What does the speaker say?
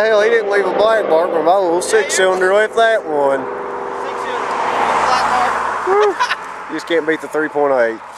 hell, he didn't leave a black mark, but my little 6-cylinder left that one. 6-cylinder, black mark. You just can't beat the 3.8.